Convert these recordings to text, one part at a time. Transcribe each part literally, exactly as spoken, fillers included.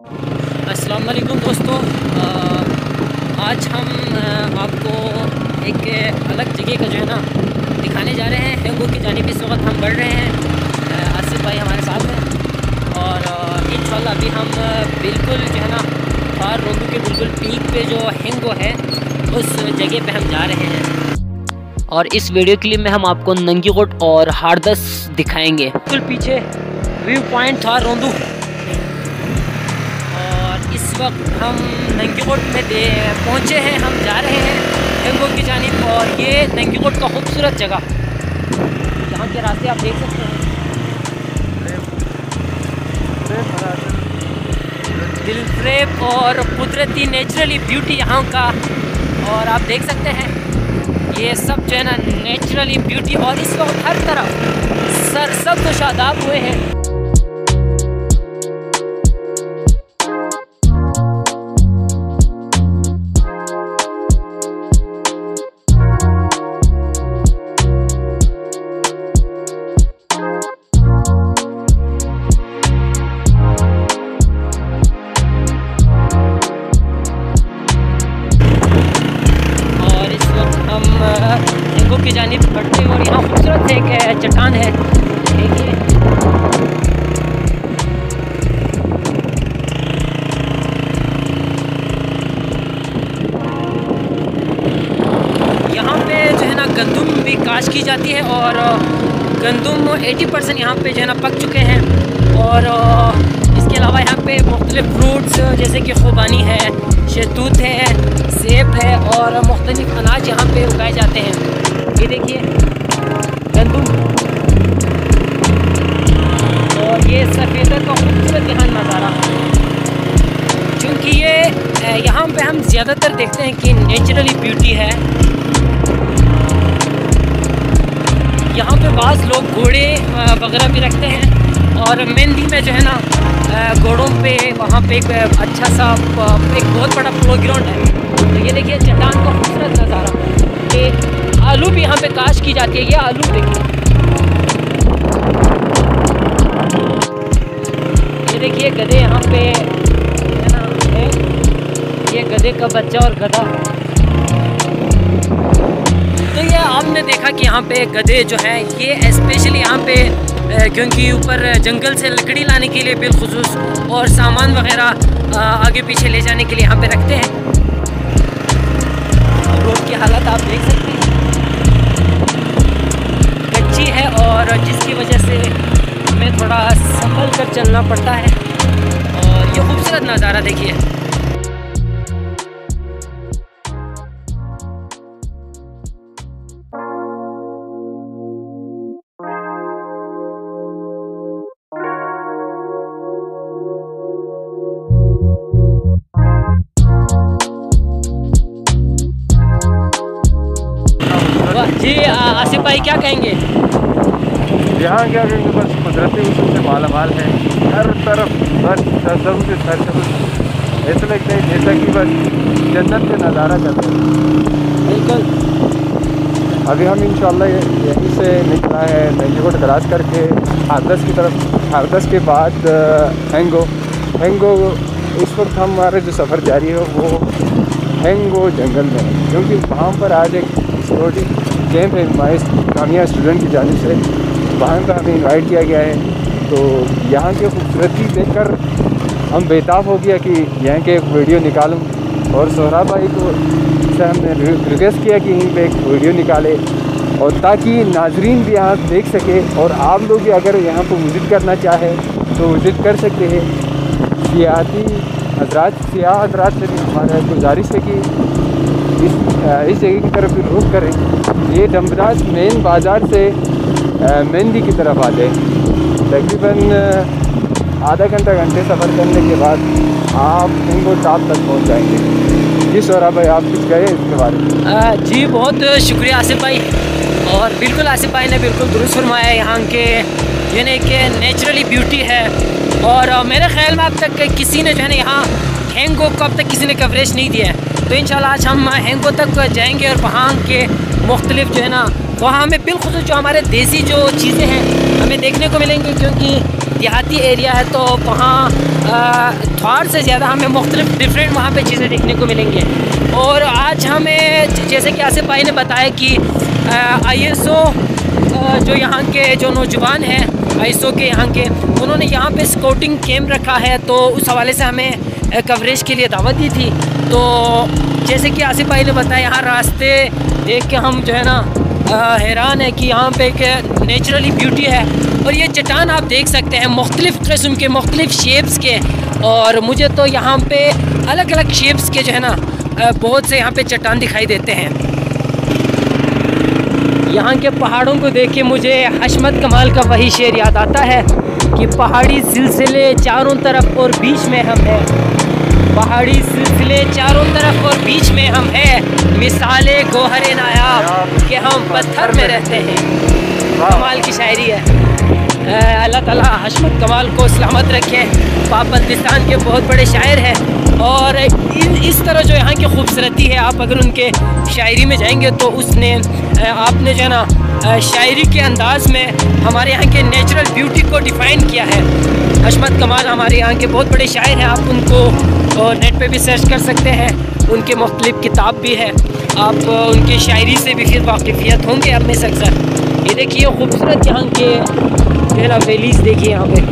अस्सलाम वालेकुम दोस्तों, आज हम आपको एक अलग जगह का जो है ना दिखाने जा रहे हैं। हेंगो की जानिब इस वक्त हम बढ़ रहे हैं। आसिफ भाई हमारे साथ हैं और इंशाल्लाह अभी हम बिल्कुल जो है ना थार रोंदू के बिल्कुल पीक पे जो हेंगो है उस जगह पे हम जा रहे हैं। और इस वीडियो क्लिप में हम आपको नंगीकोट और हारदस दिखाएंगे। बिल्कुल पीछे व्यू पॉइंट थार रोंदू। इस वक्त हम नंगीकोट में दे पहुँचे हैं, हम जा रहे हैं हेंगो की जानिब। और ये नंगीकोट का खूबसूरत जगह, यहाँ के रास्ते आप देख सकते हैं, दिलफ्रेब और कुदरती नेचुरली ब्यूटी यहाँ का। और आप देख सकते हैं ये सब जो है ना नेचुरली ब्यूटी। और इस वक्त हर तरफ सरसब्ज़ और शादाब हुए हैं। हेंगो की जानिब बढ़ते और यहाँ खूबसूरत एक चट्टान है, देखिए। यहाँ पे जो है ना गंदुम भी काश की जाती है और गंदुम अस्सी परसेंट यहाँ पे जो है ना पक चुके हैं। और इसके अलावा यहाँ पे मुख्तलिफ फ्रूट्स जैसे कि खुबानी है, शहतूत है, सेब है और मुख्तलिफ अनाज यहाँ पे उगाए जाते हैं। ये देखिए गंदुम और ये सफ़ेदर का खूबसूरत यहाँ नज़ारा। क्योंकि ये यहाँ पे हम ज़्यादातर देखते हैं कि नेचुरली ब्यूटी है। यहाँ पे बाज़ लोग घोड़े वगैरह भी रखते हैं। और मेहंदी में जो है ना घोड़ों पे वहाँ पे एक अच्छा सा एक बहुत बड़ा प्लो ग्राउंड है। तो ये देखिए चट्टान का खूबसूरत नज़ारा। ये आलू भी यहाँ पे काश की जाती है। ये आलू देखिए, ये देखिए गधे यहाँ पे है ना है। ये गधे का बच्चा और गधा। तो ये आपने देखा कि यहाँ पे गधे जो है ये स्पेशली यहाँ पे क्योंकि ऊपर जंगल से लकड़ी लाने के लिए बिलखुसूस और सामान वगैरह आगे पीछे ले जाने के लिए यहाँ पे रखते हैं। रोड की हालत आप देख सकते हैं, कच्ची है और जिसकी वजह से हमें थोड़ा संभल कर चलना पड़ता है। और ये खूबसूरत नज़ारा देखिए। जी आसिफ भाई क्या कहेंगे? यहाँ क्या कहेंगे, बस कुदरती हुस्न से माला माल है हर तरफ, बस सरसब्ज़ से सरसब्ज़। ऐसा लगता है जैसा कि बस जन्नत से नज़ारा करते हैं। बिल्कुल। अभी हम इंशाल्लाह यहीं से निकला है नंगीकोट क्रॉस करके हारदस की तरफ। हारदस के बाद हेंगो। हेंगो इस वक्त हमारा जो सफ़र जारी है वो हेंगो जंगल में है, क्योंकि वहाँ पर आज एक सिक्योरिटी कैंप है हमारे कामिया स्टूडेंट की जानिब से। वहाँ का हमें इनवाइट किया गया है। तो यहाँ की खूबसूरती देखकर हम बेताब हो गया कि यहाँ के एक वीडियो निकालूं। और सोहराब भाई को से हमने रिक्वेस्ट किया कि यहीं पे एक वीडियो निकाले और ताकि नाजरीन भी यहाँ देख सके और आप लोग भी अगर यहाँ पर विज़िट करना चाहे तो विज़िट कर सकते हैं। सियाती हजरात सियाह हजरात से भी हमारा गुजारिश है कि इस इस जगह की तरफ भी रुख करें। ये डम्बराज मेन बाज़ार से मेहंदी की तरफ आते हैं। तकरीबन आधा घंटा घंटे सफ़र करने के बाद आप हेंगो टॉप तक पहुंच जाएंगे। जी सोहराब भाई, आप कुछ कहें इसके बारे में? जी बहुत शुक्रिया आसिफ भाई। और बिल्कुल आसिफ भाई ने बिल्कुल दुरुस्त फरमाया। यहाँ के यानी कि नेचुरली ब्यूटी है। और मेरे ख्याल में अब तक किसी ने जो है ना यहाँ हेंगो को अब तक किसी ने कवरेज नहीं दिया है। तो इंशाल्लाह आज हम हेंगो तक जाएंगे और वहाँ के मुख्तलिफ जो है ना वहाँ हमें बिल्कुल जो हमारे देसी जो चीज़ें हैं हमें देखने को मिलेंगी। क्योंकि देहाती एरिया है, तो वहाँ थोड़ा से ज़्यादा हमें मुख्तलिफ डिफरेंट वहाँ पे चीज़ें देखने को मिलेंगी। और आज हमें जैसे कि आसिफ भाई ने बताया कि आई एस ओ जो यहाँ के जो नौजवान हैं आई एस ओ के यहाँ के, उन्होंने यहाँ पे स्काउटिंग कैंप रखा है, तो उस हवाले से हमें कवरेज के लिए दावत दी थी। तो जैसे कि आसिफ भाई ने बताया, यहाँ रास्ते देख के हम जो है ना हैरान है कि यहाँ पे एक नेचुरली ब्यूटी है। और ये चट्टान आप देख सकते हैं मुख्तलिफ़ किस्म के, मुख्तलिफ़ शेप्स के, और मुझे तो यहाँ पे अलग अलग शेप्स के जो है ना बहुत से यहाँ पे चट्टान दिखाई देते हैं। यहाँ के पहाड़ों को देख के मुझे हशमत कमाल का वही शेर याद आता है कि पहाड़ी सिलसिले चारों तरफ और बीच में हम हैं, पहाड़ी सिलसिले चारों तरफ और बीच में हम हैं, मिसाले गोहरे नायाब कि हम पत्थर में रहते हैं। कमाल की शायरी है। अल्लाह ताला हशमत कमाल को सलामत रखे। पाक-बल्तिस्तान के बहुत बड़े शायर हैं, और इस तरह जो यहाँ की खूबसूरती है, आप अगर उनके शायरी में जाएंगे तो उसने आपने जो है ना शायरी के अंदाज़ में हमारे यहाँ के नेचुरल ब्यूटी को डिफ़ाइन किया है। हशमत कमाल हमारे यहाँ के बहुत बड़े शायर हैं, आप उनको नेट पे भी सर्च कर सकते हैं, उनके मुख्तलिफ़ किताब भी है, आप उनकी शायरी से भी फिर वाकिफ़ियत होंगे अब में अक्सर। ये देखिए खूबसूरत यहाँ के पहला वैलीज़ देखिए यहाँ पे।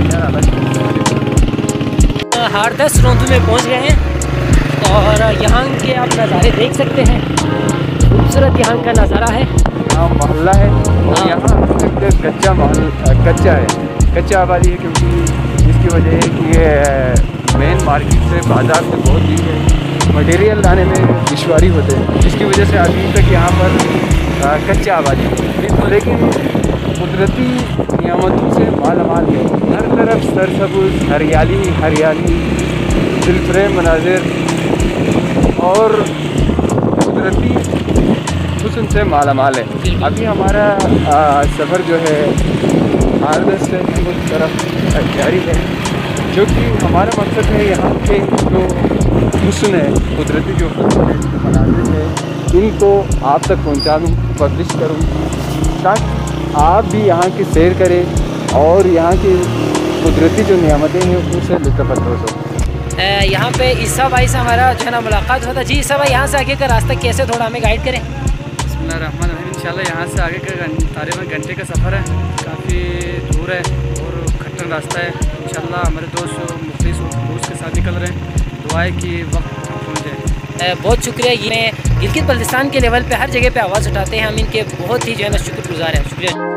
हारदस रोंदू में पहुँच गए हैं और यहाँ के आप नज़ारे देख सकते हैं, खूबसूरत यहाँ का नज़ारा है। यहाँ मोहल्ला है और यहाँ कच्चा महल कच्चा है, कच्चा आबादी है, क्योंकि इसकी वजह है कि ये मेन मार्केट से बाज़ार से बहुत दूर है, मटेरियल लाने में दुश्वारी होते हैं, जिसकी वजह से अभी तक यहाँ पर कच्चा आबादी है। लेकिन कुदरती नियामतों से मालामाल है, हर तरफ सरसबुज हरियाली हरियाली दिलफरेब मनाजिर और कुदरती हुस्न से मालामाल है। अभी हमारा सफ़र जो है हारदस से उस तरफ जारी है, जो कि हमारा मकसद है यहाँ के जो हुस्न है, कुदरती जो मनाजिर है, इनको आप तक पहुँचा दूँ, पब्लिश करूँ, ताकि आप भी यहाँ की सैर करें और यहाँ की कुदरती जो नियामतें हैं उनसे लुत्फ़ हो। यहाँ पे ईसा भाई से हमारा जो है ना मुलाकात होता। जी ईसा भाई, यहाँ से आगे का रास्ता कैसे, थोड़ा हमें गाइड करें। बिस्मिल्लाहिर्रहमानिर्रहीम। इंशाल्लाह यहाँ से आगे का तकरीबन घंटे का सफ़र है, काफ़ी दूर है और खट्टर रास्ता है। इंशाल्लाह हमारे दोस्त मुख्तलिफ दोस्त के साथ निकल रहे हैं, दुआ है कि वक्त पहुँच जाए। बहुत शुक्रिया। ये गिलगित बल्तिस्तान के लेवल पे हर जगह पे आवाज़ उठाते हैं, हम इनके बहुत ही जो है ना शुक्रगुजार हैं। शुक्रिया।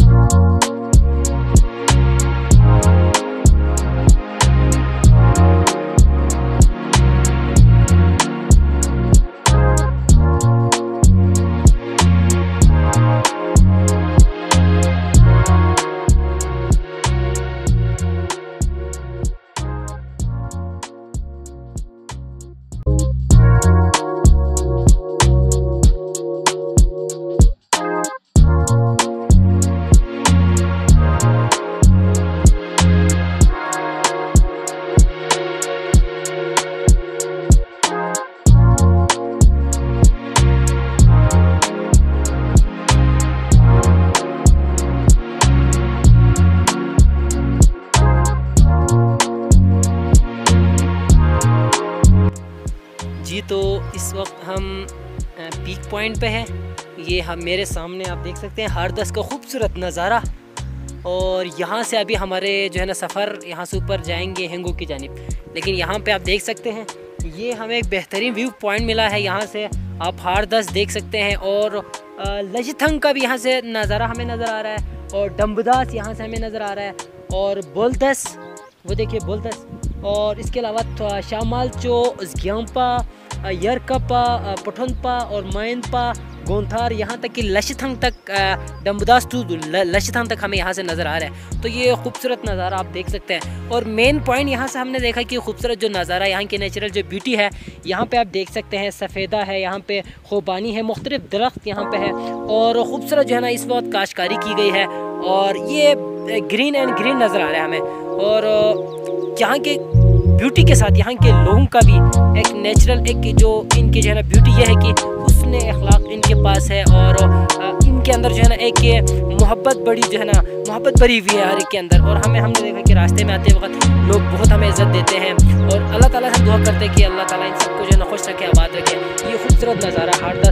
जी तो इस वक्त हम पीक पॉइंट पे हैं। ये हम मेरे सामने आप देख सकते हैं हारदस का खूबसूरत नज़ारा, और यहाँ से अभी हमारे जो है ना सफ़र यहाँ से ऊपर जाएंगे हेंगो की जानिब। लेकिन यहाँ पे आप देख सकते हैं ये हमें एक बेहतरीन व्यू पॉइंट मिला है, यहाँ से आप हारदस देख सकते हैं, और लजिथंग का भी यहाँ से नज़ारा हमें नज़र आ रहा है, और डम्बदास यहाँ से हमें नज़र आ रहा है, और बोलदस वो देखिए बोलदस, और इसके अलावा शामाल चो ज्ञाम्पा यरकपा पठनपा और मैनपा गोंथार, यहाँ तक कि लशिथंग तक डम्बदास टू लशिथंग तक हमें यहाँ से नज़र आ रहा है। तो ये खूबसूरत नज़ारा आप देख सकते हैं। और मेन पॉइंट यहाँ से हमने देखा कि खूबसूरत जो नज़ारा यहाँ की नेचुरल जो ब्यूटी है, यहाँ पे आप देख सकते हैं सफ़ेदा है, यहाँ पे खोबानी है, मुख्तलिफ दरख्त यहाँ पे है, और ख़ूबसूरत जो है ना इस वक्त काश्तकारी की गई है, और ये ग्रीन एंड ग्रीन नज़र आ रहा है हमें। और यहाँ के ब्यूटी के साथ यहाँ के लोगों का भी एक नेचुरल एक जो इनकी जो है ना ब्यूटी ये है कि हुस्न अखलाक इनके पास है और इनके अंदर जो है ना एक ये मोहब्बत बड़ी जो है ना मोहब्बत भरी हुई है हर एक के अंदर। और हमें हमने देखा कि रास्ते में आते वक्त लोग बहुत हमें इज़्ज़त देते हैं और अल्लाह ताला से दुआ करते हैं कि अल्लाह ताला इन सबको जो है ना खुश रखे, आबाद रखे। ये खूबसूरत नज़ारा हाट